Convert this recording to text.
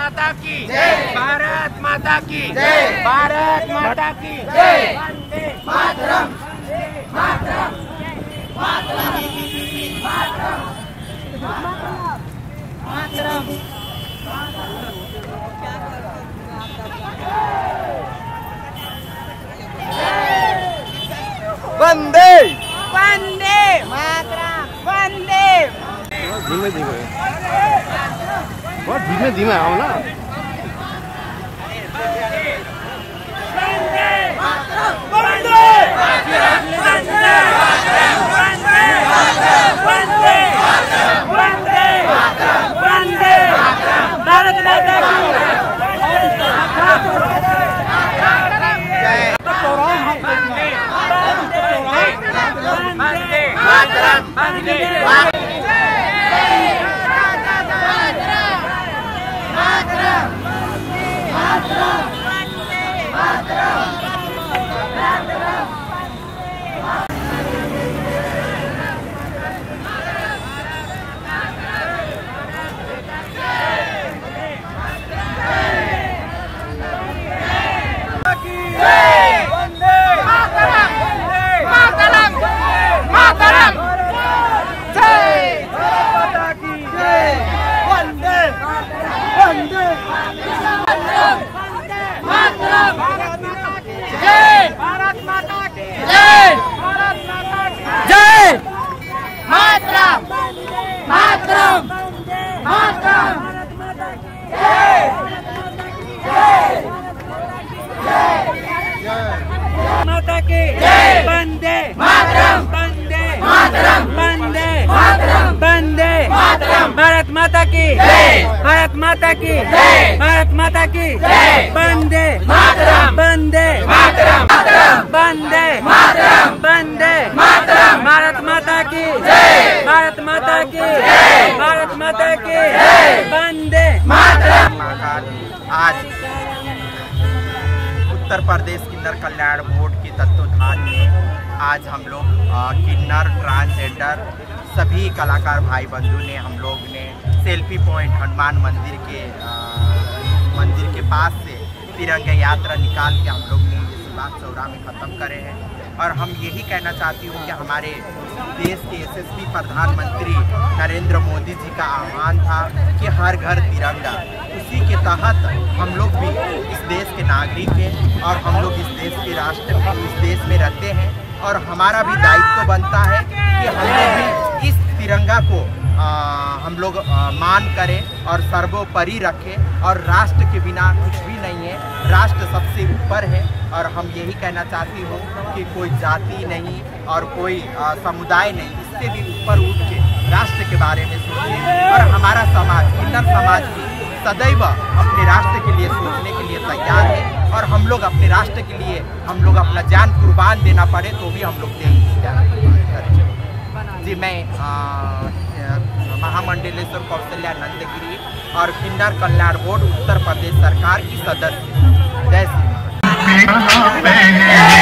माता की जय, भारत माता की जय, भारत माता की जय, वंदे मातरम, मातरम, मातरम, मातरम, वंदे वंदे मातरम, वंदे। धीमे धीमे, बहुत धीमे धीमे आओ ना। वंदे मातरम, वंदे मातरम, वंदे मातरम, वंदे मातरम, वंदे मातरम, वंदे मातरम, भारत माता की जय, वंदे मातरम, वंदे मातरम। माता की जय, वंदे मातरम, वंदे मातरम, वंदे मातरम, वंदे मातरम, भारत माता की जय, भारत माता की जय, भारत माता की जय, वंदे मातरम, वंदे मातरम, वंदे मातरम, वंदे मातरम, भारत माता की जय, भारत माता की जय, भारत माता की जय, वंदे मातरम। आज उत्तर प्रदेश किन्नर कल्याण बोर्ड के तत्वाधान में आज हम लोग किन्नर, ट्रांसजेंडर सभी कलाकार भाई बंधु ने हम लोग ने सेल्फी पॉइंट हनुमान मंदिर के पास से तिरंगा यात्रा निकाल के हम लोग ने सुभाष चौराहा में ख़त्म करे हैं। और हम यही कहना चाहती हूँ कि हमारे देश के यशस्वी प्रधानमंत्री नरेंद्र मोदी जी का आह्वान था कि हर घर तिरंगा, उसी के तहत हम लोग भी इस देश के नागरिक हैं और हम लोग इस देश के राष्ट्र में, इस देश में रहते हैं और हमारा भी दायित्व बनता है कि हम लोग भी इस तिरंगा को हम लोग मान करें और सर्वोपरि रखें। और राष्ट्र के बिना कुछ भी नहीं है, राष्ट्र सबसे ऊपर है। और हम यही कहना चाहती हूँ कि कोई जाति नहीं और कोई समुदाय नहीं, इससे भी ऊपर उठ के राष्ट्र के बारे में सोचें। और हमारा समाज, किन्नर समाज भी सदैव अपने राष्ट्र के लिए सोचने के लिए तैयार है। और हम लोग अपने राष्ट्र के लिए हम लोग अपना जान कुर्बान देना पड़े तो भी हम लोग देंगे। जी, मैं महामंडलेश्वर कौशल्या नंदगिरी और किन्नर कल्याण बोर्ड उत्तर प्रदेश सरकार की सदस्य। जय श्री राम।